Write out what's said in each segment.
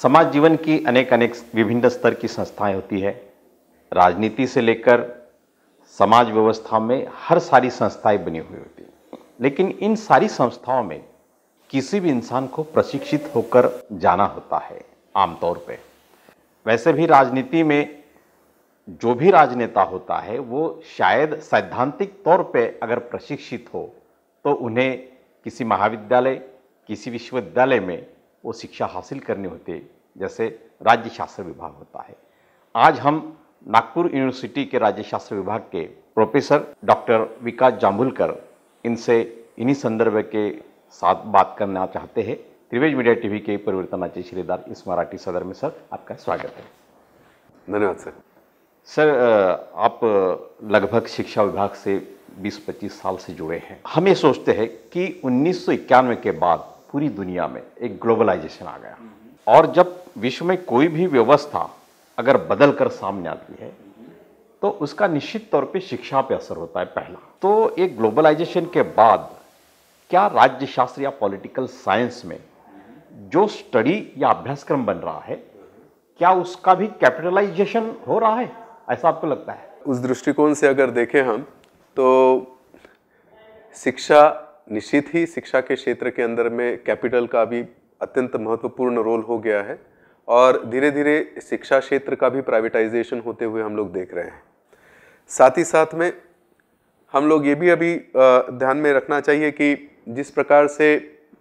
समाज जीवन की अनेक अनेक विभिन्न स्तर की संस्थाएं होती है। राजनीति से लेकर समाज व्यवस्था में हर सारी संस्थाएं बनी हुई होती हैं, लेकिन इन सारी संस्थाओं में किसी भी इंसान को प्रशिक्षित होकर जाना होता है आमतौर पे। वैसे भी राजनीति में जो भी राजनेता होता है वो शायद सैद्धांतिक तौर पे अगर प्रशिक्षित हो तो उन्हें किसी महाविद्यालय, किसी विश्वविद्यालय में वो शिक्षा हासिल करनी होती है, जैसे राज्य शास्त्र विभाग होता है। आज हम नागपुर यूनिवर्सिटी के राज्य शास्त्र विभाग के प्रोफेसर डॉक्टर विकास जांभूलकर इनसे इन्हीं संदर्भ के साथ बात करना चाहते हैं। वेज मीडिया टीव्ही के परिवर्तनाचे शिलेदार इस मराठी सदर में सर आपका स्वागत है। धन्यवाद सर। सर आप लगभग शिक्षा विभाग से 20-25 साल से जुड़े हैं। हम ये सोचते हैं कि 1991 के बाद पूरी दुनिया में एक ग्लोबलाइजेशन आ गया और जब विश्व में कोई भी व्यवस्था अगर बदल कर सामने आती है तो उसका निश्चित तौर पे शिक्षा पे असर होता है। पहला तो एक ग्लोबलाइजेशन के बाद क्या राज्य शास्त्र या पॉलिटिकल साइंस में जो स्टडी या अभ्यासक्रम बन रहा है क्या उसका भी कैपिटलाइजेशन हो रहा है, ऐसा आपको लगता है? उस दृष्टिकोण से अगर देखें हम तो शिक्षा निश्चित ही शिक्षा के क्षेत्र के अंदर में कैपिटल का भी अत्यंत महत्वपूर्ण रोल हो गया है और धीरे धीरे शिक्षा क्षेत्र का भी प्राइवेटाइजेशन होते हुए हम लोग देख रहे हैं। साथ ही साथ में हम लोग ये भी अभी ध्यान में रखना चाहिए कि जिस प्रकार से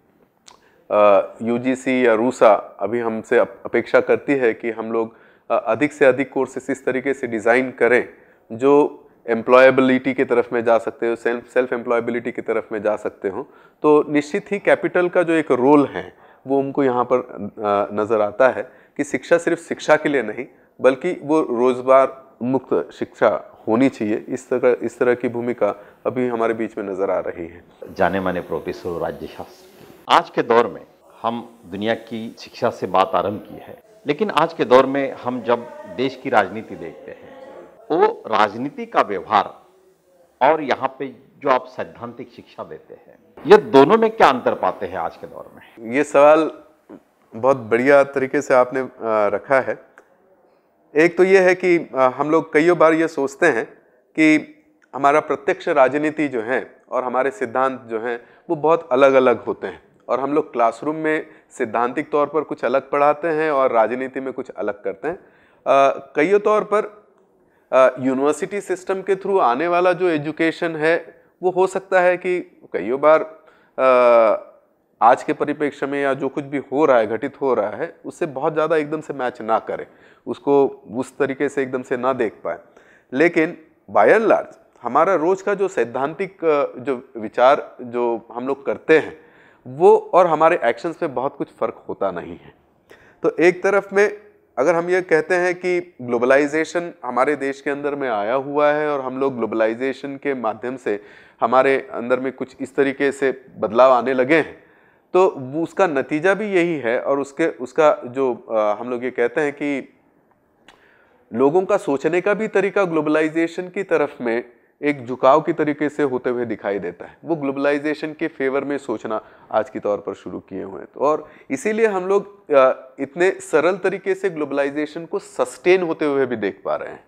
यूजीसी या रूसा अभी हमसे अपेक्षा करती है कि हम लोग अधिक से अधिक कोर्सेस इस तरीके से डिज़ाइन करें जो एम्प्लॉयबिलिटी की तरफ में जा सकते हो, सेल्फ एम्प्लॉयबिलिटी की तरफ में जा सकते हो, तो निश्चित ही कैपिटल का जो एक रोल है वो हमको यहाँ पर नज़र आता है कि शिक्षा सिर्फ शिक्षा के लिए नहीं बल्कि वो रोजगार मुक्त शिक्षा होनी चाहिए। इस तरह की भूमिका अभी हमारे बीच में नज़र आ रही है। जाने माने प्रोफेसर राज्य शास्त्र आज के दौर में हम दुनिया की शिक्षा से बात आरंभ की है, लेकिन आज के दौर में हम जब देश की राजनीति देखते हैं वो राजनीति का व्यवहार और यहाँ पे जो आप सैद्धांतिक शिक्षा देते हैं ये दोनों में क्या अंतर पाते हैं आज के दौर में? ये सवाल बहुत बढ़िया तरीके से आपने रखा है। एक तो ये है कि हम लोग कई बार ये सोचते हैं कि हमारा प्रत्यक्ष राजनीति जो है और हमारे सिद्धांत जो हैं वो बहुत अलग अलग होते हैं और हम लोग क्लासरूम में सिद्धांतिक तौर पर कुछ अलग पढ़ाते हैं और राजनीति में कुछ अलग करते हैं। कई तौर पर यूनिवर्सिटी सिस्टम के थ्रू आने वाला जो एजुकेशन है वो हो सकता है कि कई बार आज के परिप्रेक्ष्य में या जो कुछ भी हो रहा है, घटित हो रहा है, उससे बहुत ज़्यादा एकदम से मैच ना करे, उसको उस तरीके से एकदम से ना देख पाए। लेकिन बाय एंड लार्ज हमारा रोज का जो सैद्धांतिक जो विचार जो हम लोग करते हैं वो और हमारे एक्शंस पे बहुत कुछ फ़र्क होता नहीं है। तो एक तरफ में अगर हम ये कहते हैं कि ग्लोबलाइजेशन हमारे देश के अंदर में आया हुआ है और हम लोग ग्लोबलाइजेशन के माध्यम से हमारे अंदर में कुछ इस तरीके से बदलाव आने लगे हैं, तो उसका नतीजा भी यही है और उसका जो हम लोग ये कहते हैं कि लोगों का सोचने का भी तरीका ग्लोबलाइजेशन की तरफ में एक झुकाव की तरीके से होते हुए दिखाई देता है। वो ग्लोबलाइजेशन के फेवर में सोचना आज की तौर पर शुरू किए हुए हैं और इसीलिए हम लोग इतने सरल तरीके से ग्लोबलाइजेशन को सस्टेन होते हुए भी देख पा रहे हैं।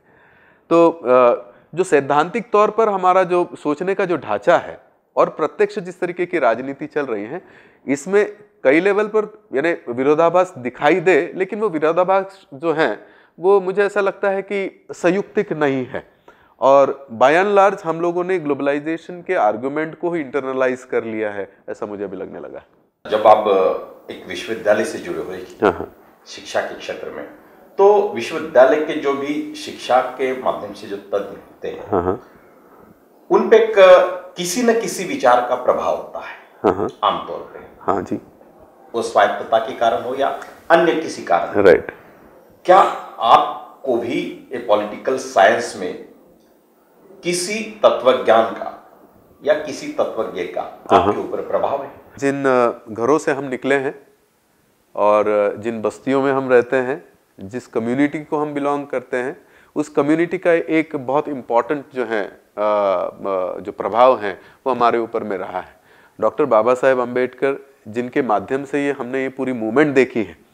तो जो सैद्धांतिक तौर पर हमारा जो सोचने का जो ढांचा है और प्रत्यक्ष जिस तरीके की राजनीति चल रही है इसमें कई लेवल पर यानी विरोधाभास दिखाई दे, लेकिन वो विरोधाभास जो हैं वो मुझे ऐसा लगता है कि संयुक्तिक नहीं है और बाय एंड लार्ज हम लोगों ने ग्लोबलाइजेशन के आर्गुमेंट को ही इंटरनलाइज कर लिया है, ऐसा मुझे अभी लगने लगा। जब आप एक विश्वविद्यालय से जुड़े हुए शिक्षा के क्षेत्र में, तो विश्वविद्यालय के जो भी शिक्षा के माध्यम से जो तज्ञ होते हैं उन पे किसी न किसी विचार का प्रभाव होता है आमतौर पे। हाँ जी, वो स्वायत्तता के कारण हो या अन्य किसी कारण। राइट। क्या आपको भी एक पॉलिटिकल साइंस में किसी तत्वज्ञान का या किसी तत्वज्ञ का आपके ऊपर प्रभाव है? जिन घरों से हम निकले हैं और जिन बस्तियों में हम रहते हैं, जिस कम्युनिटी को हम बिलोंग करते हैं, उस कम्युनिटी का एक बहुत इम्पॉर्टेंट जो है जो प्रभाव है वो हमारे ऊपर में रहा है। डॉक्टर बाबा साहेब अम्बेडकर जिनके माध्यम से हमने ये पूरी मूवमेंट देखी है,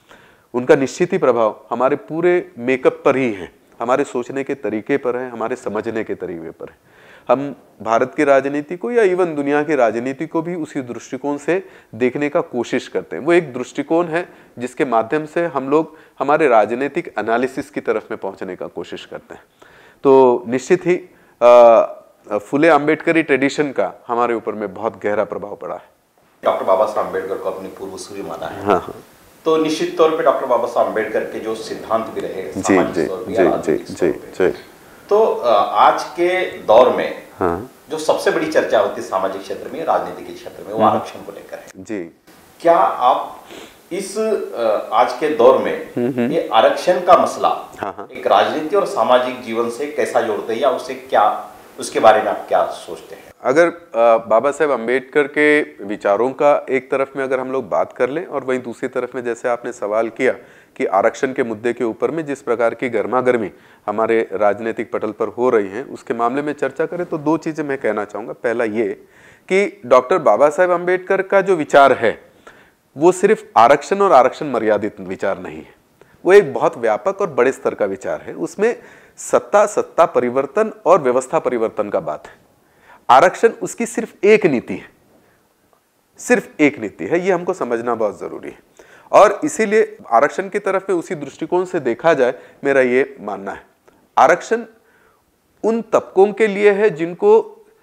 उनका निश्चित ही प्रभाव हमारे पूरे मेकअप पर ही है, हमारे सोचने के तरीके पर है, हमारे समझने के तरीके पर है। हम भारत की राजनीति को या इवन दुनिया की राजनीति को भी उसी दृष्टिकोण से देखने का कोशिश करते हैं। वो एक दृष्टिकोण है जिसके माध्यम से हम लोग हमारे राजनीतिक एनालिसिस की तरफ में पहुंचने का कोशिश करते हैं। तो निश्चित ही फुले अम्बेडकरी ट्रेडिशन का हमारे ऊपर में बहुत गहरा प्रभाव पड़ा है। डॉक्टर बाबा साहब अम्बेडकर को अपनी पूर्वसूरी माना है। हाँ हाँ। तो निश्चित तौर पे डॉक्टर बाबा साहब अम्बेडकर के जो सिद्धांत भी रहे जी जी जी जी जी। तो आज के दौर में हाँ। जो सबसे बड़ी चर्चा होती है सामाजिक क्षेत्र में, राजनीति के क्षेत्र में, वो आरक्षण को लेकर है जी। क्या आप इस आज के दौर में ये आरक्षण का मसला एक राजनीति और सामाजिक जीवन से कैसा जोड़ते हैं, या उससे क्या, उसके बारे में आप क्या सोचते हैं? अगर बाबा साहेब अम्बेडकर के विचारों का एक तरफ में अगर हम लोग बात कर लें, और वहीं दूसरी तरफ में जैसे आपने सवाल किया कि आरक्षण के मुद्दे के ऊपर में जिस प्रकार की गर्मा गर्मी हमारे राजनीतिक पटल पर हो रही है, उसके मामले में चर्चा करें तो दो चीज़ें मैं कहना चाहूँगा। पहला ये कि डॉक्टर बाबा साहेब अम्बेडकर का जो विचार है वो सिर्फ आरक्षण और आरक्षण मर्यादित विचार नहीं है, वो एक बहुत व्यापक और बड़े स्तर का विचार है। उसमें सत्ता परिवर्तन और व्यवस्था परिवर्तन का बात है। आरक्षण उसकी सिर्फ एक नीति है, सिर्फ एक नीति है, ये हमको समझना बहुत जरूरी है। और इसीलिए आरक्षण की तरफ में उसी दृष्टिकोण से देखा जाए, मेरा ये मानना है आरक्षण उन तबकों के लिए है जिनको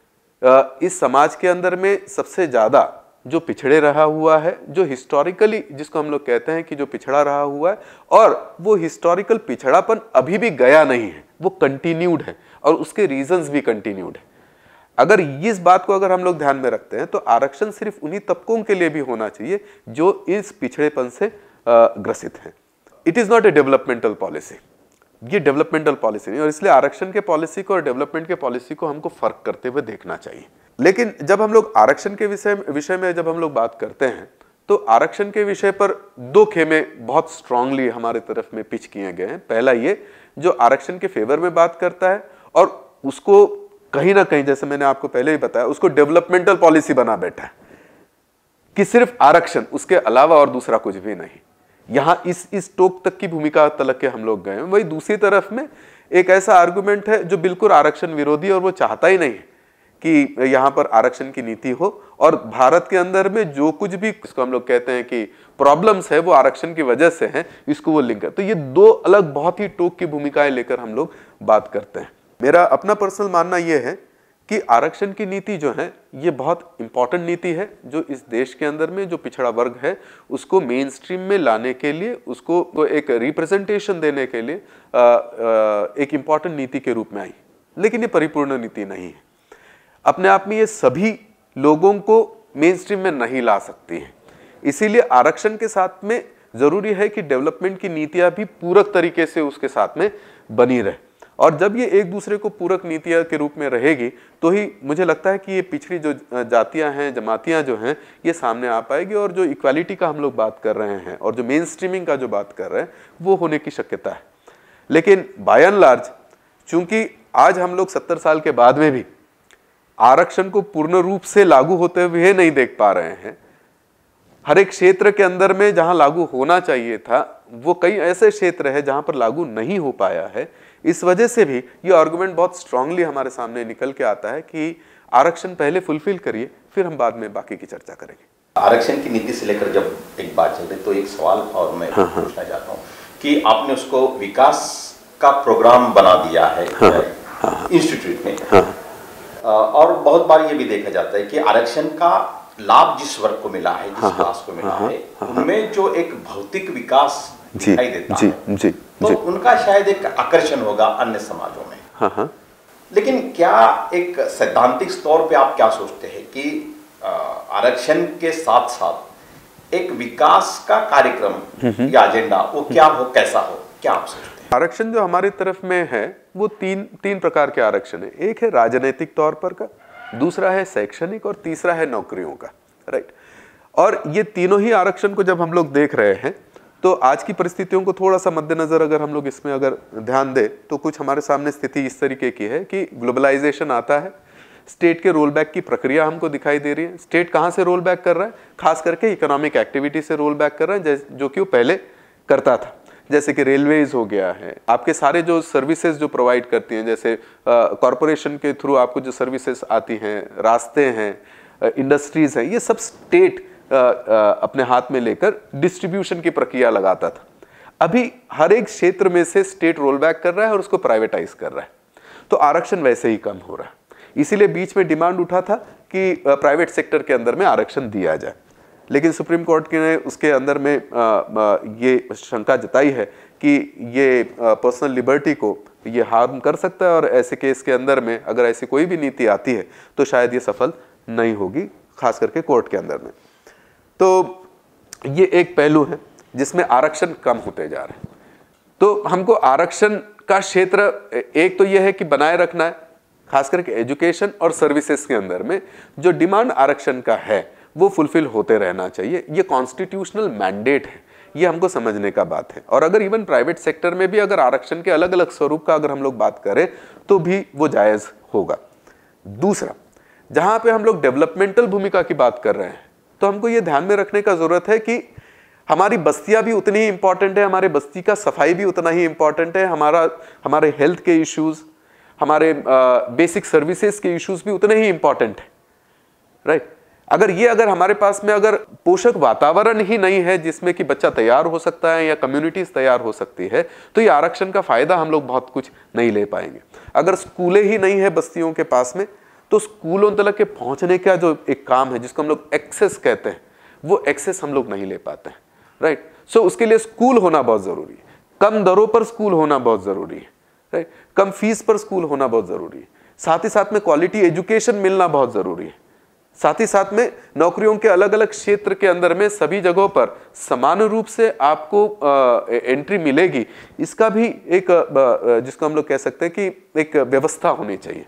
इस समाज के अंदर में सबसे ज्यादा जो पिछड़े रहा हुआ है, जो हिस्टोरिकली जिसको हम लोग कहते हैं कि जो पिछड़ा रहा हुआ है, और वो हिस्टोरिकल पिछड़ापन अभी भी गया नहीं है, वो कंटिन्यूड है और उसके रीजंस भी कंटिन्यूड है। अगर इस बात को अगर हम लोग ध्यान में रखते हैं तो आरक्षण सिर्फ उन्हीं तबकों के लिए भी होना चाहिए जो इस पिछड़ेपन से ग्रसित हैं। It is not a developmental policy, ये डेवलपमेंटल पॉलिसी नहीं, और इसलिए आरक्षण के पॉलिसी को और डेवलपमेंट के पॉलिसी को हमको फर्क करते हुए देखना चाहिए। लेकिन जब हम लोग आरक्षण के विषय में जब हम लोग बात करते हैं तो आरक्षण के विषय पर दो खेमे बहुत स्ट्रांगली हमारे तरफ में पिच किए गए हैं। पहला ये जो आरक्षण के फेवर में बात करता है और उसको कहीं ना कहीं, जैसे मैंने आपको पहले ही बताया, उसको डेवलपमेंटल पॉलिसी बना बैठा है कि सिर्फ आरक्षण, उसके अलावा और दूसरा कुछ भी नहीं। यहां इस टोक तक की भूमिका तलक के हम लोग गए हैं। वही दूसरी तरफ में एक ऐसा आर्गुमेंट है जो बिल्कुल आरक्षण विरोधी, और वो चाहता ही नहीं है कि यहां पर आरक्षण की नीति हो, और भारत के अंदर में जो कुछ भी इसको हम लोग कहते हैं कि प्रॉब्लम्स है वो आरक्षण की वजह से है, इसको वो लिंक है। तो ये दो अलग बहुत ही टोक की भूमिकाएं लेकर हम लोग बात करते हैं। मेरा अपना पर्सनल मानना यह है कि आरक्षण की नीति जो है ये बहुत इंपॉर्टेंट नीति है, जो इस देश के अंदर में जो पिछड़ा वर्ग है उसको मेन स्ट्रीम में लाने के लिए, उसको एक रिप्रेजेंटेशन देने के लिए एक इंपॉर्टेंट नीति के रूप में आई। लेकिन ये परिपूर्ण नीति नहीं है, अपने आप में ये सभी लोगों को मेन स्ट्रीम में नहीं ला सकती है। इसीलिए आरक्षण के साथ में जरूरी है कि डेवलपमेंट की नीतियां भी पूरक तरीके से उसके साथ में बनी रहे, और जब ये एक दूसरे को पूरक नीतियां के रूप में रहेगी तो ही मुझे लगता है कि ये पिछड़ी जो जातियां हैं, जमातियां जो हैं, ये सामने आ पाएगी, और जो इक्वालिटी का हम लोग बात कर रहे हैं और जो मेन स्ट्रीमिंग का जो बात कर रहे हैं वो होने की शक्यता है। लेकिन बाय एंड लार्ज चूंकि आज हम लोग 70 साल के बाद में भी आरक्षण को पूर्ण रूप से लागू होते हुए नहीं देख पा रहे हैं, हर एक क्षेत्र के अंदर में जहां लागू होना चाहिए था वो कई ऐसे क्षेत्र है जहां पर लागू नहीं हो पाया है। इस वजह से भी ये आर्गुमेंट बहुत स्ट्रांगली हमारे सामने निकल के आता है कि आरक्षण पहले फुलफिल करिए, फिर हम बाद में बाकी की चर्चा करेंगे। आरक्षण की नीति से लेकर जब एक बात चल रही तो एक सवाल और मैं पूछना चाहता हूँ कि आपने उसको विकास का प्रोग्राम बना दिया है इंस्टीट्यूट में, और बहुत बार ये भी देखा जाता है कि आरक्षण का लाभ जिस वर्ग को मिला है, जिस क्लास को मिला है, उनमें जो एक भौतिक विकास दिखाई देता है तो उनका शायद एक आकर्षण होगा अन्य समाजों में। लेकिन क्या एक सैद्धांतिक तौर पे आप क्या सोचते हैं कि आरक्षण के साथ साथ एक विकास का कार्यक्रम या एजेंडा वो क्या हो, कैसा हो, क्या आप सोचते हैं? आरक्षण जो हमारी तरफ में है वो तीन प्रकार के आरक्षण है। एक है राजनीतिक तौर पर का, दूसरा है शैक्षणिक, और तीसरा है नौकरियों का, राइट। और ये तीनों ही आरक्षण को जब हम लोग देख रहे हैं तो आज की परिस्थितियों को थोड़ा सा मद्देनजर अगर हम लोग इसमें अगर ध्यान दें तो कुछ हमारे सामने स्थिति इस तरीके की है कि ग्लोबलाइजेशन आता है, स्टेट के रोल बैक की प्रक्रिया हमको दिखाई दे रही है। स्टेट कहाँ से रोल बैक कर रहा है? खास करके इकोनॉमिक एक्टिविटी से रोल बैक कर रहा है, जो कि वो पहले करता था, जैसे कि रेलवेज हो गया है, आपके सारे जो सर्विसेज जो प्रोवाइड करती हैं, जैसे कॉरपोरेशन के थ्रू आपको जो सर्विसेज आती हैं, रास्ते हैं, इंडस्ट्रीज हैं, ये सब स्टेट अपने हाथ में लेकर डिस्ट्रीब्यूशन की प्रक्रिया लगाता था। अभी हर एक क्षेत्र में से स्टेट रोल बैक कर रहा है और उसको प्राइवेटाइज कर रहा है, तो आरक्षण वैसे ही कम हो रहा है। इसीलिए बीच में डिमांड उठा था कि प्राइवेट सेक्टर के अंदर में आरक्षण दिया जाए, लेकिन सुप्रीम कोर्ट ने उसके अंदर में ये शंका जताई है कि ये पर्सनल लिबर्टी को ये हार्म कर सकता है, और ऐसे केस के अंदर में अगर ऐसी कोई भी नीति आती है तो शायद ये सफल नहीं होगी, खास करके कोर्ट के अंदर में। तो ये एक पहलू है जिसमें आरक्षण कम होते जा रहे हैं। तो हमको आरक्षण का क्षेत्र एक तो यह है कि बनाए रखना है, खास करके एजुकेशन और सर्विसेज के अंदर में जो डिमांड आरक्षण का है वो फुलफिल होते रहना चाहिए। ये कॉन्स्टिट्यूशनल मैंडेट है, ये हमको समझने का बात है। और अगर इवन प्राइवेट सेक्टर में भी अगर आरक्षण के अलग अलग स्वरूप का अगर हम लोग बात करें तो भी वो जायज होगा। दूसरा, जहां पे हम लोग डेवलपमेंटल भूमिका की बात कर रहे हैं तो हमको ये ध्यान में रखने का जरूरत है कि हमारी बस्तियां भी उतनी ही इंपॉर्टेंट है, हमारे बस्ती का सफाई भी उतना ही इंपॉर्टेंट है, हमारे हेल्थ के इश्यूज, हमारे बेसिक सर्विसेज के इश्यूज भी उतने ही इंपॉर्टेंट है, राइट। अगर हमारे पास में अगर पोषक वातावरण ही नहीं है जिसमें कि बच्चा तैयार हो सकता है या कम्युनिटीज तैयार हो सकती है, तो ये आरक्षण का फायदा हम लोग बहुत कुछ नहीं ले पाएंगे। अगर स्कूलें ही नहीं है बस्तियों के पास में, तो स्कूलों तक के पहुंचने का जो एक काम है जिसको हम लोग एक्सेस कहते हैं, वो एक्सेस हम लोग नहीं ले पाते हैं, राइट। सो उसके लिए स्कूल होना बहुत जरूरी है, कम दरों पर स्कूल होना बहुत जरूरी है, राइट, कम फीस पर स्कूल होना बहुत जरूरी है, साथ ही साथ में क्वालिटी एजुकेशन मिलना बहुत जरूरी है, साथ ही साथ में नौकरियों के अलग अलग क्षेत्र के अंदर में सभी जगहों पर समान रूप से आपको एंट्री मिलेगी, इसका भी एक जिसको हम लोग कह सकते हैं कि एक व्यवस्था होनी चाहिए।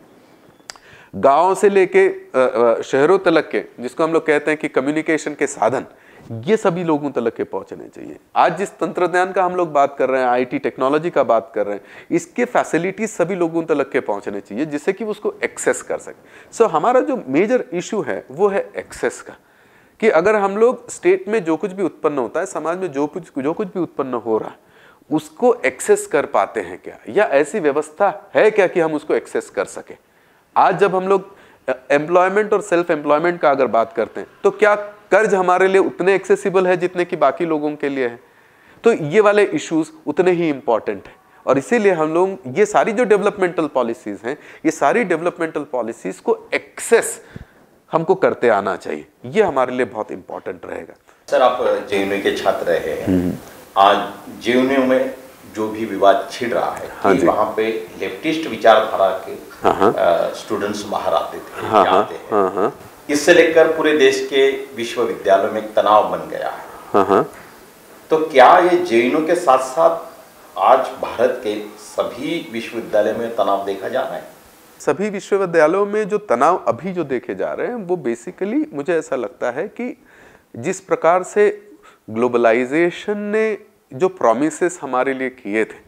गांव से लेके शहरों तक के जिसको हम लोग कहते हैं कि कम्युनिकेशन के साधन, ये सभी लोगों तक के पहुंचने चाहिए। आज जिस तंत्रज्ञान का हम लोग बात कर रहे हैं, आईटी टेक्नोलॉजी का बात कर रहे हैं, इसके फैसिलिटीज सभी लोगों तक के पहुंचने चाहिए जिससे कि वो उसको एक्सेस कर सके। सो हमारा जो मेजर इशू है वो है एक्सेस का, कि अगर हम लोग स्टेट में जो कुछ भी उत्पन्न होता है, समाज में जो कुछ भी उत्पन्न हो रहा है, उसको एक्सेस कर पाते हैं क्या, या ऐसी व्यवस्था है क्या कि हम उसको एक्सेस कर सके। आज जब हम लोग एम्प्लॉयमेंट और सेल्फ एम्प्लॉयमेंट का अगर बात करते हैं, तो क्या कर्ज हमारे लिए उतने एक्सेसिबल है जितने कि बाकी लोगों के लिए है? तो ये वाले इश्यूज उतने ही इंपॉर्टेंट है, और इसीलिए हम लोग ये सारी जो डेवलपमेंटल पॉलिसीज हैं, ये सारी डेवलपमेंटल पॉलिसीज को एक्सेस हमको करते आना चाहिए। ये हमारे लिए बहुत इंपॉर्टेंट रहेगा। सर, आप जेएनयू के छात्र रहे हैं, आज जेएनयू में जो भी विवाद छिड़ रहा है, हाँ कि वहाँ पे लेफ्टिस्ट विचारधारा के स्टूडेंट्स बाहर आते थे, आते हैं। इससे लेकर पूरे देश के विश्वविद्यालयों में एक तनाव बन गया है। तो क्या ये जेएनयू के साथ साथ आज भारत के सभी विश्वविद्यालयों में तनाव देखा जा रहा है? सभी विश्वविद्यालयों में जो तनाव अभी जो देखे जा रहे हैं वो बेसिकली मुझे ऐसा लगता है कि जिस प्रकार से ग्लोबलाइजेशन ने जो प्रॉमिसेस हमारे लिए किए थे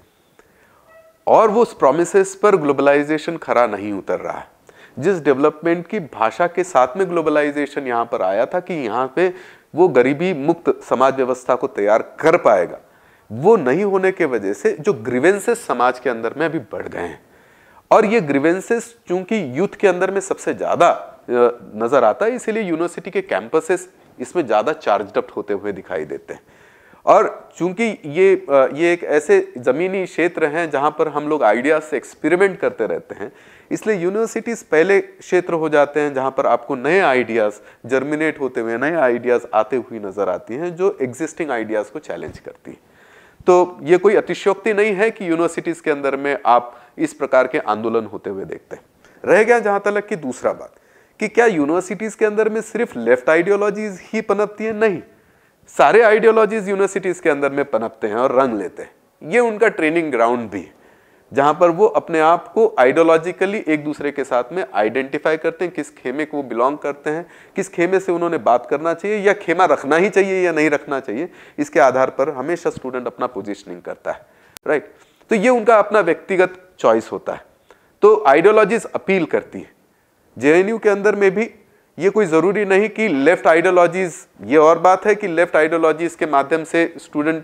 और वो उस प्रॉमिसेस पर ग्लोबलाइजेशन खरा नहीं उतर रहा है। जिस डेवलपमेंट की भाषा के साथ में ग्लोबलाइजेशन यहाँ पर आया था कि यहाँ पे वो गरीबी मुक्त समाज व्यवस्था को तैयार कर पाएगा, वो नहीं होने के वजह से जो ग्रीवेंसेस समाज के अंदर में अभी बढ़ गए हैं, और ये ग्रीवेंसेस चूंकि यूथ के अंदर में सबसे ज्यादा नजर आता है, इसीलिए यूनिवर्सिटी के कैंपसेस इसमें ज्यादा चार्ज्ड अप होते हुए दिखाई देते हैं। और चूंकि ये एक ऐसे जमीनी क्षेत्र हैं जहां पर हम लोग आइडियाज से एक्सपेरिमेंट करते रहते हैं, इसलिए यूनिवर्सिटीज पहले क्षेत्र हो जाते हैं जहां पर आपको नए आइडियाज जर्मिनेट होते हुए, नए आइडियाज आते हुए नजर आती हैं जो एग्जिस्टिंग आइडियाज को चैलेंज करती है। तो ये कोई अतिशयोक्ति नहीं है कि यूनिवर्सिटीज के अंदर में आप इस प्रकार के आंदोलन होते हुए देखते हैं। रह गया जहां तक कि दूसरा बात कि क्या यूनिवर्सिटीज के अंदर में सिर्फ लेफ्ट आइडियोलॉजीज ही पनपती है? नहीं, सारे आइडियोलॉजीज यूनिवर्सिटीज के अंदर में पनपते हैं और रंग लेते हैं। ये उनका ट्रेनिंग ग्राउंड भी है जहां पर वो अपने आप को आइडियोलॉजिकली एक दूसरे के साथ में आइडेंटिफाई करते हैं, किस खेमे को वो बिलोंग करते हैं, किस खेमे से उन्होंने बात करना चाहिए या खेमा रखना ही चाहिए या नहीं रखना चाहिए, इसके आधार पर हमेशा स्टूडेंट अपना पोजिशनिंग करता है, राइट। तो ये उनका अपना व्यक्तिगत चॉइस होता है। तो आइडियोलॉजीज अपील करती है। जेएनयू के अंदर में भी ये कोई ज़रूरी नहीं कि लेफ्ट आइडियोलॉजीज, ये और बात है कि लेफ्ट आइडियोलॉजीज के माध्यम से स्टूडेंट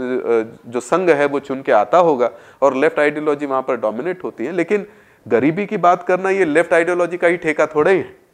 जो संघ है वो चुन के आता होगा और लेफ्ट आइडियोलॉजी वहाँ पर डोमिनेट होती है, लेकिन गरीबी की बात करना ये लेफ्ट आइडियोलॉजी का ही ठेका थोड़ा ही है।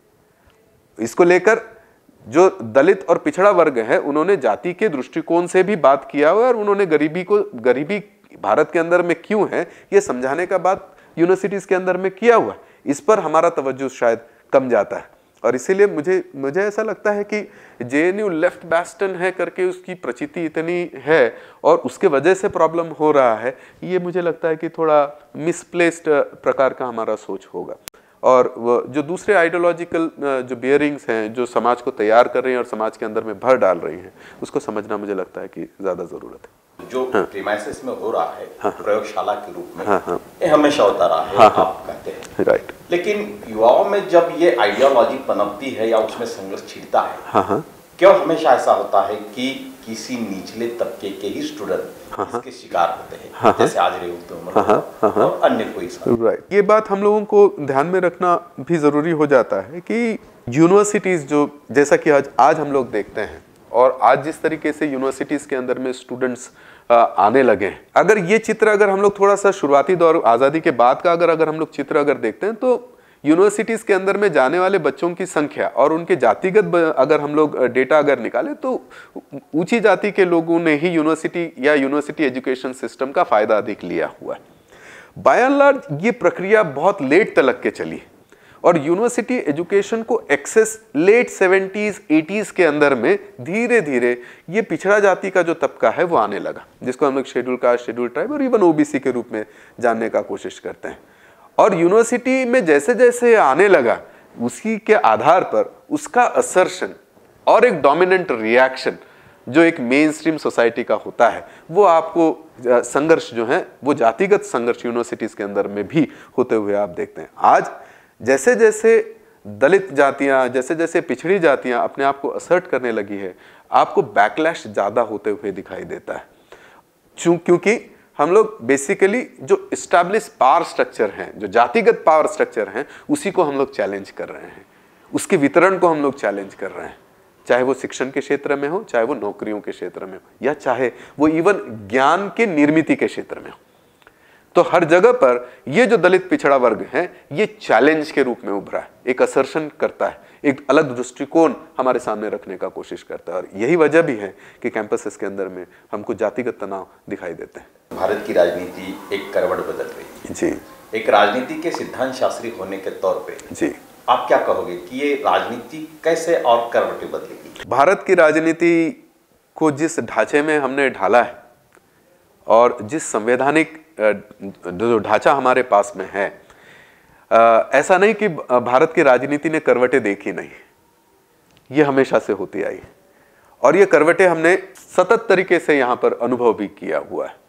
इसको लेकर जो दलित और पिछड़ा वर्ग है उन्होंने जाति के दृष्टिकोण से भी बात किया हुआ और उन्होंने गरीबी भारत के अंदर में क्यों है ये समझाने का बात यूनिवर्सिटीज के अंदर में किया हुआ है। इस पर हमारा तवज्जो शायद कम जाता है और इसीलिए मुझे ऐसा लगता है कि जेएनयू लेफ्ट बैस्टन है करके उसकी प्रचिति इतनी है और उसके वजह से प्रॉब्लम हो रहा है, ये मुझे लगता है कि थोड़ा मिसप्लेस्ड प्रकार का हमारा सोच होगा। और वो जो दूसरे आइडियोलॉजिकल जो बियरिंग्स हैं जो समाज को तैयार कर रही हैं और समाज के अंदर में भर डाल रही हैं, उसको समझना मुझे लगता है कि ज़्यादा ज़रूरत है। जो प्रीमाइसेस में हो रहा है प्रयोगशाला के रूप में, ये हमेशा होता रहा है, आप कहते हैं, राइट। लेकिन युवाओं में जब ये आइडियोलॉजी पनपती है या उसमें संघर्ष छिड़ता है, क्यों हमेशा ऐसा होता है कि किसी निचले तबके के ही स्टूडेंट इसके शिकार होते हैं, जैसे आज रेवती उम्र और अन्य कोई। राइट, ये बात हम लोगों को ध्यान में रखना भी जरूरी हो जाता है कि यूनिवर्सिटीज जो जैसा कि आज हम लोग देखते हैं और आज जिस तरीके से यूनिवर्सिटीज के अंदर में स्टूडेंट्स आने लगे हैं, अगर ये चित्र अगर हम लोग थोड़ा सा शुरुआती दौर आज़ादी के बाद का अगर हम लोग चित्र अगर देखते हैं तो यूनिवर्सिटीज के अंदर में जाने वाले बच्चों की संख्या और उनके जातिगत अगर हम लोग डेटा अगर निकालें तो ऊंची जाति के लोगों ने ही यूनिवर्सिटी या यूनिवर्सिटी एजुकेशन सिस्टम का फायदा अधिक लिया हुआ है। बाय एंड लार्ज ये प्रक्रिया बहुत लेट तलक के चली और यूनिवर्सिटी एजुकेशन को एक्सेस लेट 70s 80s के अंदर में धीरे धीरे ये पिछड़ा जाति का जो तबका है वो आने लगा, जिसको हम लोग शेड्यूल कास्ट, शेड्यूल ट्राइब और इवन ओबीसी के रूप में जानने का कोशिश करते हैं। और यूनिवर्सिटी में जैसे जैसे आने लगा उसी के आधार पर उसका असर्शन और एक डोमिनेंट रिएक्शन जो एक मेन स्ट्रीम सोसाइटी का होता है वो आपको संघर्ष जो है वो जातिगत संघर्ष यूनिवर्सिटीज के अंदर में भी होते हुए आप देखते हैं। आज जैसे जैसे दलित जातियां, जैसे जैसे पिछड़ी जातियां अपने आप को असर्ट करने लगी है, आपको बैकलैश ज़्यादा होते हुए दिखाई देता है, क्योंकि हम लोग बेसिकली जो इस्टेब्लिश पावर स्ट्रक्चर हैं, जो जातिगत पावर स्ट्रक्चर हैं, उसी को हम लोग चैलेंज कर रहे हैं, उसके वितरण को हम लोग चैलेंज कर रहे हैं, चाहे वो शिक्षण के क्षेत्र में हो, चाहे वो नौकरियों के क्षेत्र में हो, या चाहे वो इवन ज्ञान के निर्मिति के क्षेत्र में हो। तो हर जगह पर ये जो दलित पिछड़ा वर्ग है ये चैलेंज के रूप में उभरा है, एक असर्शन करता है, एक अलग दृष्टिकोण हमारे सामने रखने का कोशिश करता है और यही वजह भी है कि कैंपसेस के अंदर में हमको जातिगत तनाव दिखाई देते हैं। भारत की राजनीति एक करवट बदल रही है जी, एक राजनीति के सिद्धांत शास्त्री होने के तौर पे जी, आप क्या कहोगे कि ये राजनीति कैसे और करवटें बदलेगी? भारत की राजनीति को जिस ढांचे में हमने ढाला है और जिस संवैधानिक जो ढांचा हमारे पास में है, ऐसा नहीं कि भारत की राजनीति ने करवटें देखी नहीं, ये हमेशा से होती आई और ये करवटें हमने सतत तरीके से यहाँ पर अनुभव भी किया हुआ है।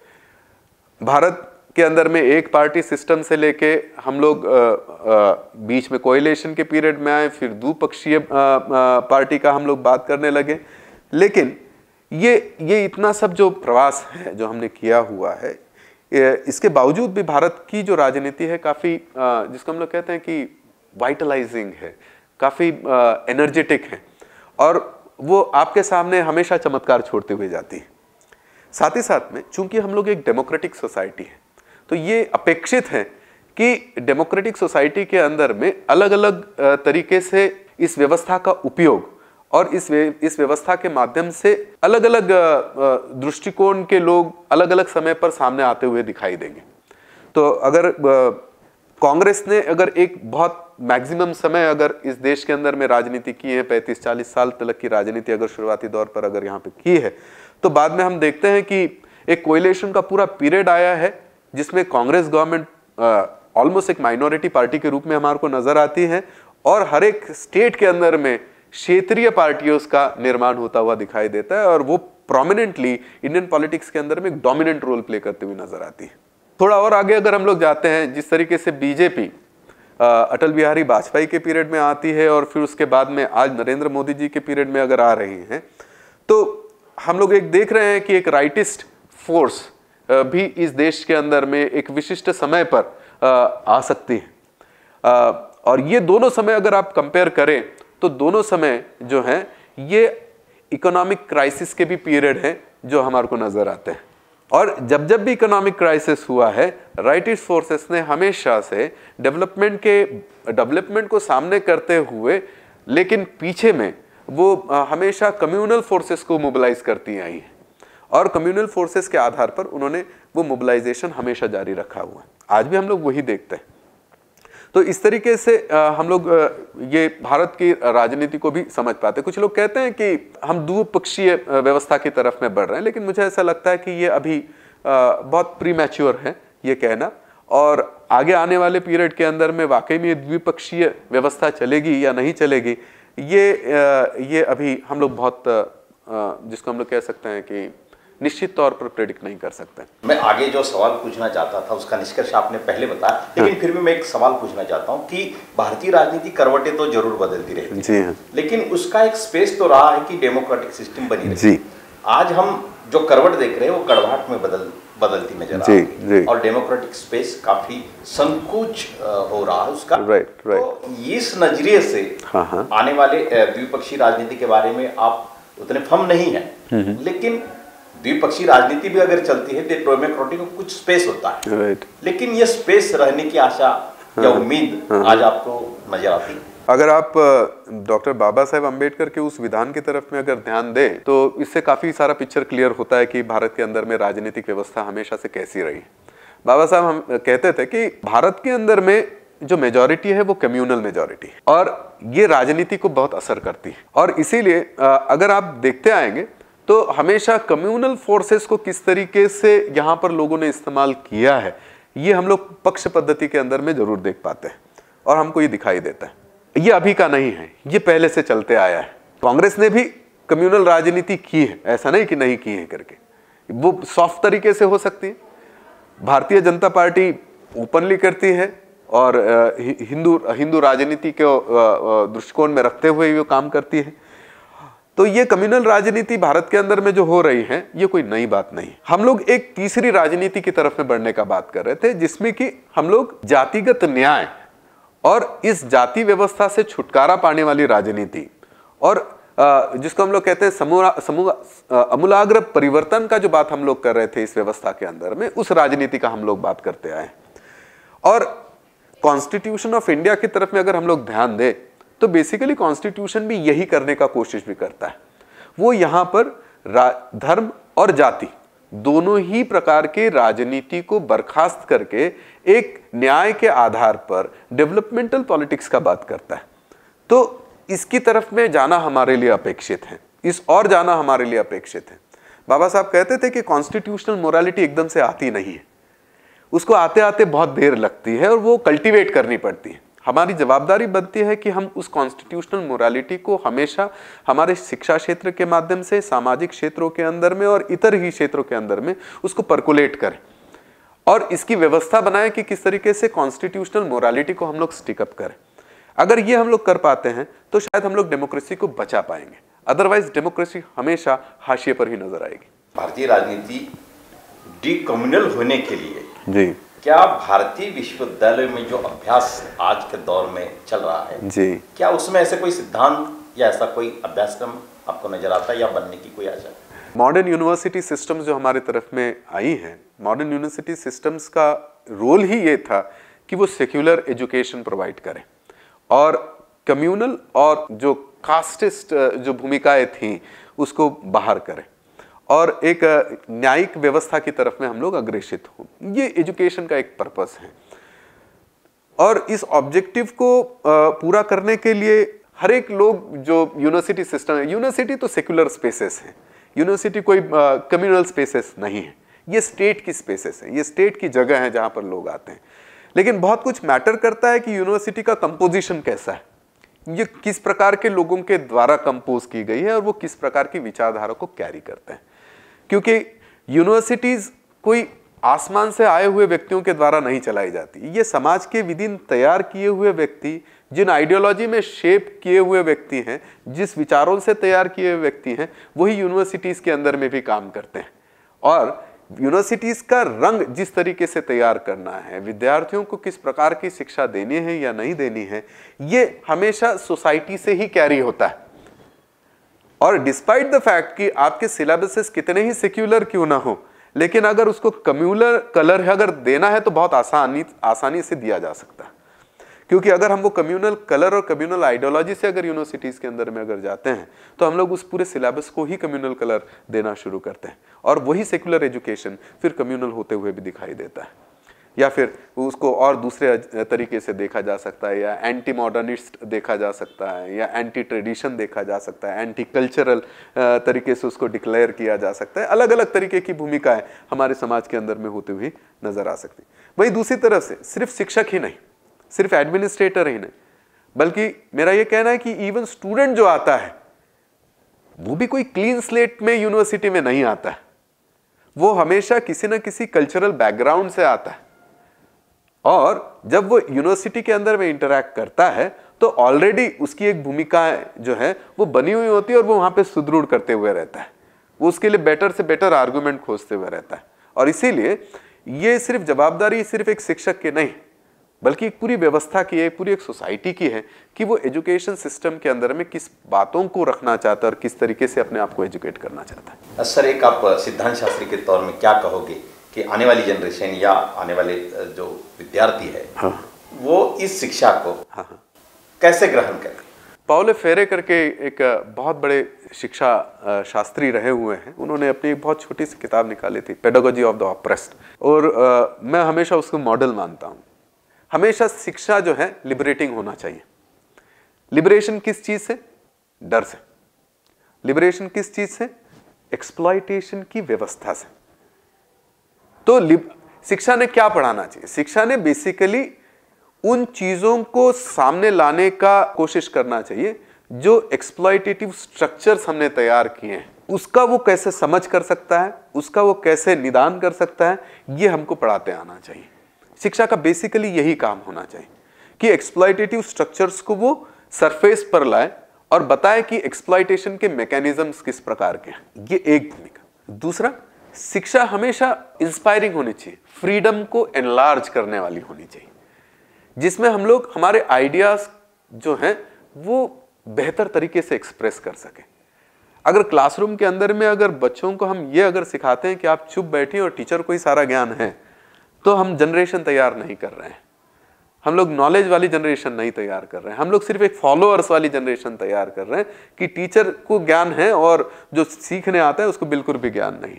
भारत के अंदर में एक पार्टी सिस्टम से लेके हम लोग बीच में कोएलिशन के पीरियड में आए, फिर द्विपक्षीय पार्टी का हम लोग बात करने लगे, लेकिन ये इतना सब जो प्रवास है जो हमने किया हुआ है, इसके बावजूद भी भारत की जो राजनीति है काफ़ी जिसको हम लोग कहते हैं कि वाइटलाइजिंग है, काफ़ी एनर्जेटिक है और वो आपके सामने हमेशा चमत्कार छोड़ते हुए जाती है। साथ ही साथ में चूंकि हम लोग एक डेमोक्रेटिक सोसाइटी है तो ये अपेक्षित है कि डेमोक्रेटिक सोसाइटी के अंदर में अलग अलग तरीके से इस व्यवस्था का उपयोग और इस व्यवस्था के माध्यम से अलग अलग दृष्टिकोण के लोग अलग अलग समय पर सामने आते हुए दिखाई देंगे। तो अगर कांग्रेस ने अगर एक बहुत मैक्सिमम समय अगर इस देश के अंदर में राजनीति की है, 35-40 साल तक की राजनीति अगर शुरुआती दौर पर अगर यहाँ पे की है, तो बाद में हम देखते हैं कि एक कोएलिशन का पूरा पीरियड आया है जिसमें कांग्रेस गवर्नमेंट ऑलमोस्ट एक माइनॉरिटी पार्टी के रूप में हमारे को नजर आती है और हर एक स्टेट के अंदर में क्षेत्रीय पार्टियों का निर्माण होता हुआ दिखाई देता है और वो प्रोमिनेंटली इंडियन पॉलिटिक्स के अंदर में एक डोमिनेंट रोल प्ले करते हुए नजर आती है। थोड़ा और आगे अगर हम लोग जाते हैं, जिस तरीके से बीजेपी अटल बिहारी वाजपेयी के पीरियड में आती है और फिर उसके बाद में आज नरेंद्र मोदी जी के पीरियड में अगर आ रही हैं, तो हम लोग एक देख रहे हैं कि एक राइटिस्ट फोर्स भी इस देश के अंदर में एक विशिष्ट समय पर आ सकती है और ये दोनों समय अगर आप कंपेयर करें तो दोनों समय जो हैं ये इकोनॉमिक क्राइसिस के भी पीरियड हैं जो हमारे को नजर आते हैं। और जब जब भी इकोनॉमिक क्राइसिस हुआ है, राइटिस्ट फोर्सेस ने हमेशा से डेवलपमेंट को सामने करते हुए, लेकिन पीछे में वो हमेशा कम्युनल फोर्सेस को मोबिलाइज करती आई हैं और कम्युनल फोर्सेस के आधार पर उन्होंने वो मोबिलाइजेशन हमेशा जारी रखा हुआ है। आज भी हम लोग वही देखते हैं। तो इस तरीके से हम लोग ये भारत की राजनीति को भी समझ पाते हैं। कुछ लोग कहते हैं कि हम द्विपक्षीय व्यवस्था की तरफ में बढ़ रहे हैं, लेकिन मुझे ऐसा लगता है कि ये अभी बहुत प्रीमैच्योर है ये कहना, और आगे आने वाले पीरियड के अंदर में वाकई में द्विपक्षीय व्यवस्था चलेगी या नहीं चलेगी, ये अभी हम लोग बहुत जिसको हम लोग कह सकते हैं कि निश्चित तौर पर प्रेडिक्ट नहीं कर सकते। मैं आगे जो सवाल पूछना चाहता था उसका निष्कर्ष आपने पहले बताया, लेकिन फिर भी मैं एक सवाल पूछना चाहता हूं कि भारतीय राजनीति करवटें तो जरूर बदलती रहती है, जी हाँ, लेकिन उसका एक स्पेस तो रहा है कि डेमोक्रेटिक सिस्टम बनी रही। जी, आज हम जो करवट देख रहे हैं वो कड़वाहट में बदलती नजर आ रही है और डेमोक्रेटिक स्पेस काफी संकुच हो रहा है उसका। तो इस नजरिए से आने वाले द्विपक्षीय राजनीति के बारे में आप उतने फर्म नहीं है, लेकिन द्विपक्षीय राजनीति भी अगर चलती है तो डेमोक्रेटिक को कुछ स्पेस होता है, लेकिन ये स्पेस रहने की आशा या उम्मीद आज आपको नजर आती है? अगर आप डॉक्टर बाबा साहेब अम्बेडकर के उस विधान की तरफ में अगर ध्यान दें तो इससे काफी सारा पिक्चर क्लियर होता है कि भारत के अंदर में राजनीतिक व्यवस्था हमेशा से कैसी रही। बाबा साहब हम कहते थे कि भारत के अंदर में जो मेजॉरिटी है वो कम्युनल मेजॉरिटी है और ये राजनीति को बहुत असर करती है, और इसीलिए अगर आप देखते आएंगे तो हमेशा कम्युनल फोर्सेस को किस तरीके से यहाँ पर लोगों ने इस्तेमाल किया है, ये हम लोग पक्ष पद्धति के अंदर में जरूर देख पाते हैं और हमको ये दिखाई देता है। ये अभी का नहीं है, ये पहले से चलते आया है। कांग्रेस ने भी कम्युनल राजनीति की है, ऐसा नहीं कि नहीं की है करके, वो सॉफ्ट तरीके से हो सकती है। भारतीय जनता पार्टी ओपनली करती है और हिंदू राजनीति के दृष्टिकोण में रखते हुए वो काम करती है। तो ये कम्युनल राजनीति भारत के अंदर में जो हो रही है ये कोई नई बात नहीं। हम लोग एक तीसरी राजनीति की तरफ में बढ़ने का बात कर रहे थे, जिसमें कि हम लोग जातिगत न्याय और इस जाति व्यवस्था से छुटकारा पाने वाली राजनीति और जिसको हम लोग कहते हैं अमूलाग्र परिवर्तन का जो बात हम लोग कर रहे थे इस व्यवस्था के अंदर में, उस राजनीति का हम लोग बात करते आए। और कॉन्स्टिट्यूशन ऑफ इंडिया की तरफ में अगर हम लोग ध्यान दें तो बेसिकली कॉन्स्टिट्यूशन भी यही करने का कोशिश भी करता है। वो यहाँ पर धर्म और जाति दोनों ही प्रकार के राजनीति को बर्खास्त करके एक न्याय के आधार पर डेवलपमेंटल पॉलिटिक्स का बात करता है। तो इसकी तरफ में जाना हमारे लिए अपेक्षित है, इस और जाना हमारे लिए अपेक्षित है। बाबा साहब कहते थे कि कॉन्स्टिट्यूशनल मोरालिटी एकदम से आती नहीं है, उसको आते आते बहुत देर लगती है और वो कल्टीवेट करनी पड़ती है। हमारी जवाबदारी बनती है कि हम उस कॉन्स्टिट्यूशनल मोरालिटी को हमेशा हमारे शिक्षा क्षेत्र के माध्यम से, सामाजिक क्षेत्रों के अंदर में और इतर ही क्षेत्रों के अंदर में उसको परकोलेट करें और इसकी व्यवस्था बनाएं कि किस तरीके से कॉन्स्टिट्यूशनल मोरालिटी को हम लोग स्टिकअप करें। अगर ये हम लोग कर पाते हैं तो शायद हम लोग डेमोक्रेसी को बचा पाएंगे, अदरवाइज डेमोक्रेसी हमेशा हाशिए पर ही नजर आएगी। भारतीय राजनीति डीकम्युनल होने के लिए जी क्या भारतीय विश्वविद्यालय में जो अभ्यास आज के दौर में चल रहा है जी, क्या उसमें ऐसे कोई सिद्धांत या ऐसा कोई अभ्यासक्रम आपको नजर आता है या बनने की कोई आशा? मॉडर्न यूनिवर्सिटी सिस्टम्स जो हमारी तरफ में आई हैं, मॉडर्न यूनिवर्सिटी सिस्टम्स का रोल ही ये था कि वो सेक्युलर एजुकेशन प्रोवाइड करें और कम्युनल और जो कास्टिस्ट जो भूमिकाएं थी उसको बाहर करें और एक न्यायिक व्यवस्था की तरफ में हम लोग अग्रेसित हों। ये एजुकेशन का एक पर्पस है और इस ऑब्जेक्टिव को पूरा करने के लिए हर एक लोग जो यूनिवर्सिटी सिस्टम है, यूनिवर्सिटी तो सेक्युलर स्पेसेस है, यूनिवर्सिटी कोई कम्युनल स्पेसेस नहीं है, ये स्टेट की स्पेसेस है, ये स्टेट की जगह है जहां पर लोग आते हैं। लेकिन बहुत कुछ मैटर करता है कि यूनिवर्सिटी का कंपोजिशन कैसा है, ये किस प्रकार के लोगों के द्वारा कंपोज की गई है और वो किस प्रकार की विचारधारा को कैरी करते हैं। क्योंकि यूनिवर्सिटीज कोई आसमान से आए हुए व्यक्तियों के द्वारा नहीं चलाई जाती, ये समाज के विदिन तैयार किए हुए व्यक्ति, जिन आइडियोलॉजी में शेप किए हुए व्यक्ति हैं, जिस विचारों से तैयार किए हुए व्यक्ति हैं, वही यूनिवर्सिटीज के अंदर में भी काम करते हैं। और यूनिवर्सिटीज का रंग जिस तरीके से तैयार करना है, विद्यार्थियों को किस प्रकार की शिक्षा देनी है या नहीं देनी है, ये हमेशा सोसाइटी से ही कैरी होता है। और डिस्पाइट द फैक्ट कि आपके सिलेबसेस कितने ही सेक्युलर क्यों ना हो, लेकिन अगर उसको कम्युनल कलर अगर देना है तो बहुत आसानी से दिया जा सकता है। क्योंकि अगर हम वो कम्युनल कलर और कम्युनल आइडियोलॉजी से अगर यूनिवर्सिटीज के अंदर में अगर जाते हैं तो हम लोग उस पूरे सिलेबस को ही कम्युनल कलर देना शुरू करते हैं, और वही सेक्युलर एजुकेशन फिर कम्युनल होते हुए भी दिखाई देता है। या फिर उसको और दूसरे तरीके से देखा जा सकता है, या एंटी मॉडर्निस्ट देखा जा सकता है, या एंटी ट्रेडिशन देखा जा सकता है, एंटी कल्चरल तरीके से उसको डिक्लेयर किया जा सकता है। अलग अलग तरीके की भूमिकाएं हमारे समाज के अंदर में होती हुई नजर आ सकती। वहीं दूसरी तरफ से सिर्फ शिक्षक ही नहीं, सिर्फ एडमिनिस्ट्रेटर ही नहीं, बल्कि मेरा यह कहना है कि इवन स्टूडेंट जो आता है वो भी कोई क्लीन स्लेट में यूनिवर्सिटी में नहीं आता है, वो हमेशा किसी ना किसी कल्चरल बैकग्राउंड से आता है। और जब वो यूनिवर्सिटी के अंदर में इंटरैक्ट करता है तो ऑलरेडी उसकी एक भूमिका जो है वो बनी हुई होती है, और वो वहां पे सुदृढ़ करते हुए रहता है, वो उसके लिए बेटर से बेटर आर्गुमेंट खोजते हुए रहता है। और इसीलिए ये सिर्फ जवाबदारी सिर्फ एक शिक्षक की नहीं, बल्कि एक पूरी व्यवस्था की है, पूरी एक सोसाइटी की है कि वो एजुकेशन सिस्टम के अंदर में किस बातों को रखना चाहता है और किस तरीके से अपने आप को एजुकेट करना चाहता है। सर, एक आप सिद्धांत शास्त्री के तौर में क्या कहोगे कि आने वाली जनरेशन या आने वाले जो विद्यार्थी है, हाँ, वो इस शिक्षा को कैसे ग्रहण करें? पाओलो फेरे करके एक बहुत बड़े शिक्षा शास्त्री रहे हुए हैं, उन्होंने अपनी एक बहुत छोटी सी किताब निकाली थी, पेडागोजी ऑफ द ऑप्रेस्ड, और मैं हमेशा उसको मॉडल मानता हूँ। हमेशा शिक्षा जो है लिबरेटिंग होना चाहिए। लिबरेशन किस चीज से? डर से। लिबरेशन किस चीज से? एक्सप्लॉयटेशन की व्यवस्था से। तो शिक्षा ने क्या पढ़ाना चाहिए? शिक्षा ने बेसिकली उन चीजों को सामने लाने का कोशिश करना चाहिए जो एक्सप्लॉयटेटिव स्ट्रक्चर्स हमने तैयार किए हैं, उसका वो कैसे समझ कर सकता है, उसका वो कैसे निदान कर सकता है, ये हमको पढ़ाते आना चाहिए। शिक्षा का बेसिकली यही काम होना चाहिए कि एक्सप्लॉयटेटिव स्ट्रक्चर्स को वो सरफेस पर लाए और बताए कि एक्सप्लॉयटेशन के मैकेनिज्म्स किस प्रकार के हैं। ये एक भूमिका। दूसरा, शिक्षा हमेशा इंस्पायरिंग होनी चाहिए, फ्रीडम को एनलार्ज करने वाली होनी चाहिए, जिसमें हम लोग हमारे आइडियाज जो हैं वो बेहतर तरीके से एक्सप्रेस कर सकें। अगर क्लासरूम के अंदर में अगर बच्चों को हम ये अगर सिखाते हैं कि आप चुप बैठिए और टीचर को ही सारा ज्ञान है, तो हम जनरेशन तैयार नहीं कर रहे हैं। हम लोग नॉलेज वाली जनरेशन नहीं तैयार कर रहे हैं, हम लोग सिर्फ एक फॉलोअर्स वाली जनरेशन तैयार कर रहे हैं कि टीचर को ज्ञान है और जो सीखने आता है उसको बिल्कुल भी ज्ञान नहीं।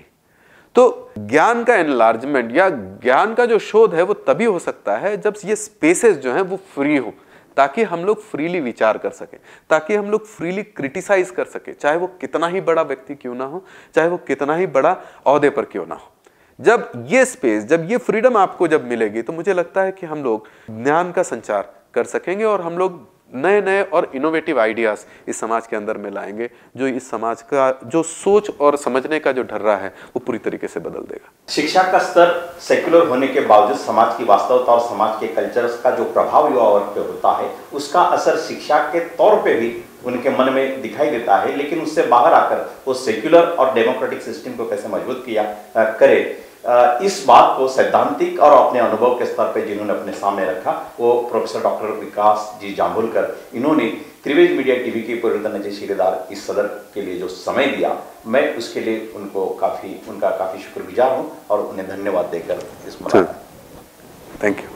तो ज्ञान का एनलार्जमेंट या ज्ञान का जो शोध है वो तभी हो सकता है जब ये स्पेसेस जो हैं वो फ्री हो, ताकि हम लोग फ्रीली विचार कर सकें, ताकि हम लोग फ्रीली क्रिटिसाइज कर सकें, चाहे वो कितना ही बड़ा व्यक्ति क्यों ना हो, चाहे वो कितना ही बड़ा ओहदे पर क्यों ना हो। जब ये स्पेस, जब ये फ्रीडम आपको जब मिलेगी, तो मुझे लगता है कि हम लोग ज्ञान का संचार कर सकेंगे और हम लोग नए नए और इनोवेटिव आइडियाज इस समाज के अंदर में लाएंगे, जो इस समाज का जो सोच और समझने का जो ढर्रा है वो पूरी तरीके से बदल देगा। शिक्षा का स्तर सेक्युलर होने के बावजूद समाज की वास्तवता और समाज के कल्चर्स का जो प्रभाव युवा वर्ग पे होता है, उसका असर शिक्षा के तौर पे भी उनके मन में दिखाई देता है। लेकिन उससे बाहर आकर वो सेक्युलर और डेमोक्रेटिक सिस्टम को कैसे मजबूत किया करे, इस बात को सैद्धांतिक और अपने अनुभव के स्तर पे जिन्होंने अपने सामने रखा, वो प्रोफेसर डॉक्टर विकास जी जांभुलकर। इन्होंने वेज मीडिया टीवी के परिवर्तन शिलेदार इस सदर के लिए जो समय दिया, मैं उसके लिए उनका काफ़ी शुक्रगुजार हूँ और उन्हें धन्यवाद देकर इस मुलाकात। Thank you.